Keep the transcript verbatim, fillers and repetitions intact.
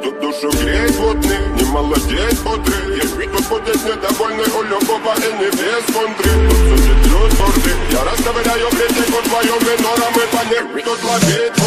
тут душу греет водный, не молодец бодрый. Если тут будет недовольный, у любого и не без контры. Тут судит плюс борды, я расковыряю критику твою минором и по ней тут ловить.